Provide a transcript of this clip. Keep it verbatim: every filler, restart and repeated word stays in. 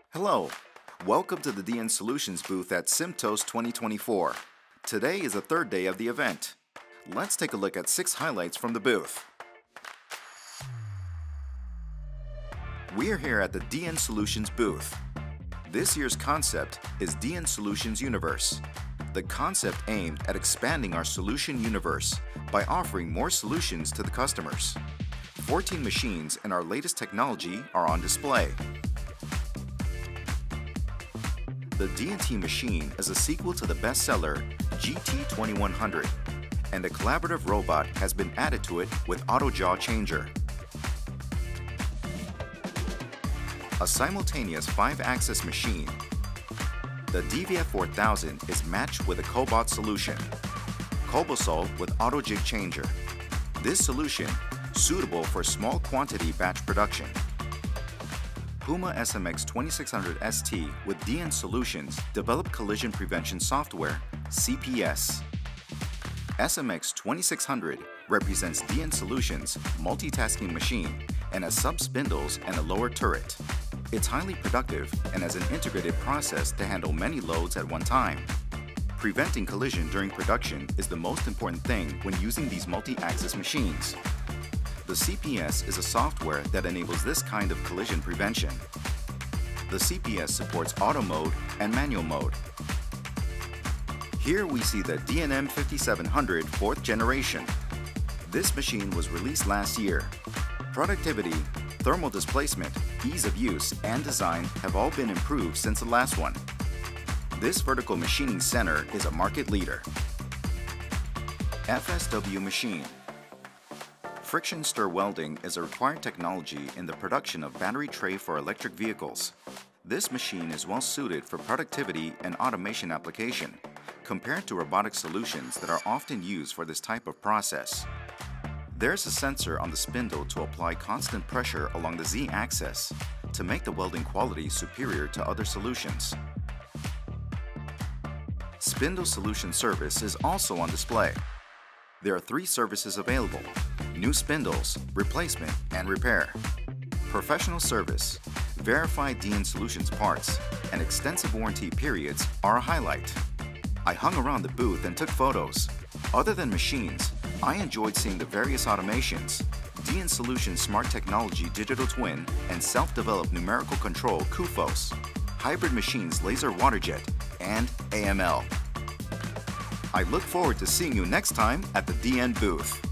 Hello, welcome to the D N Solutions booth at SIMTOS twenty twenty-four. Today is the third day of the event. Let's take a look at six highlights from the booth. We are here at the D N Solutions booth. This year's concept is D N Solutions Universe. The concept aimed at expanding our solution universe by offering more solutions to the customers. fourteen machines and our latest technology are on display. The D N T machine is a sequel to the bestseller G T twenty-one hundred, and a collaborative robot has been added to it with Auto Jaw Changer. A simultaneous five axis machine, the D V F four thousand is matched with a Cobot solution, Cobosol with Auto Jig Changer. This solution, suitable for small quantity batch production. Puma S M X twenty-six hundred S T with D N Solutions developed collision prevention software, C P S. S M X twenty-six hundred represents D N Solutions' multitasking machine and has sub-spindles and a lower turret. It's highly productive and has an integrated process to handle many loads at one time. Preventing collision during production is the most important thing when using these multi-axis machines. The C P S is a software that enables this kind of collision prevention. The C P S supports auto mode and manual mode. Here we see the D N M fifty-seven hundred fourth generation. This machine was released last year. Productivity, thermal displacement, ease of use, and design have all been improved since the last one. This vertical machining center is a market leader. F S W machine. Friction stir welding is a required technology in the production of battery tray for electric vehicles. This machine is well suited for productivity and automation application, compared to robotic solutions that are often used for this type of process. There's a sensor on the spindle to apply constant pressure along the Z-axis to make the welding quality superior to other solutions. Spindle Solution Service is also on display. There are three services available: new spindles, replacement, and repair. Professional service, verified D N Solutions parts, and extensive warranty periods are a highlight. I hung around the booth and took photos. Other than machines, I enjoyed seeing the various automations, D N Solutions Smart Technology Digital Twin, and self-developed numerical control CUFOS, hybrid machines laser waterjet, and A M L. I look forward to seeing you next time at the D N booth.